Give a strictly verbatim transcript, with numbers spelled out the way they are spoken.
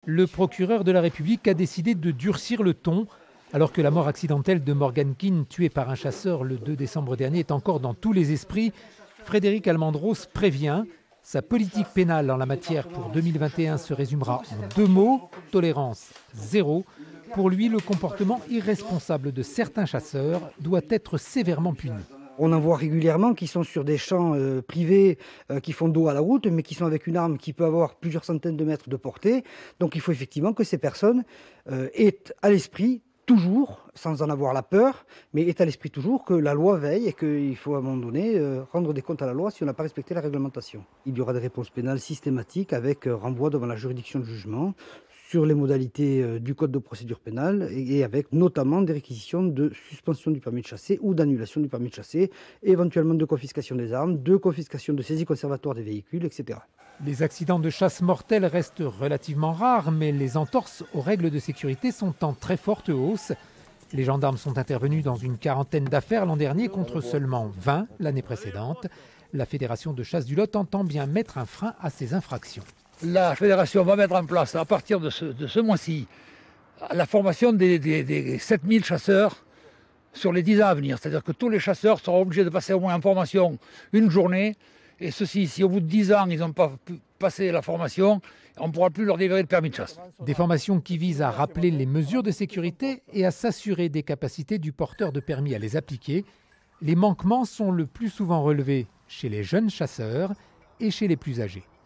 Le procureur de la République a décidé de durcir le ton. Alors que la mort accidentelle de Morgan Keane, tué par un chasseur le deux décembre dernier, est encore dans tous les esprits, Frédéric Almendros prévient. Sa politique pénale en la matière pour deux mille vingt et un se résumera en deux mots, tolérance zéro. Pour lui, le comportement irresponsable de certains chasseurs doit être sévèrement puni. On en voit régulièrement qui sont sur des champs euh, privés euh, qui font dos à la route, mais qui sont avec une arme qui peut avoir plusieurs centaines de mètres de portée. Donc il faut effectivement que ces personnes euh, aient à l'esprit toujours, sans en avoir la peur, mais aient à l'esprit toujours que la loi veille et qu'il faut à un moment donné euh, rendre des comptes à la loi si on n'a pas respecté la réglementation. Il y aura des réponses pénales systématiques avec euh, renvoi devant la juridiction de jugement sur les modalités euh, du code de procédure pénale et, et avec notamment des réquisitions de suspension du permis de chasser ou d'annulation du permis de chasser, éventuellement de confiscation des armes, de confiscation de saisie conservatoire des véhicules, et cetera. Les accidents de chasse mortels restent relativement rares, mais les entorses aux règles de sécurité sont en très forte hausse. Les gendarmes sont intervenus dans une quarantaine d'affaires l'an dernier contre seulement vingt l'année précédente. La Fédération de chasse du Lot entend bien mettre un frein à ces infractions. La Fédération va mettre en place, à partir de ce, de ce mois-ci, la formation des, des, des sept mille chasseurs sur les dix ans à venir. C'est-à-dire que tous les chasseurs seront obligés de passer au moins en formation une journée. Et ceci, si au bout de dix ans, ils n'ont pas pu passer la formation, on ne pourra plus leur délivrer le permis de chasse. Des formations qui visent à rappeler les mesures de sécurité et à s'assurer des capacités du porteur de permis à les appliquer. Les manquements sont le plus souvent relevés chez les jeunes chasseurs et chez les plus âgés.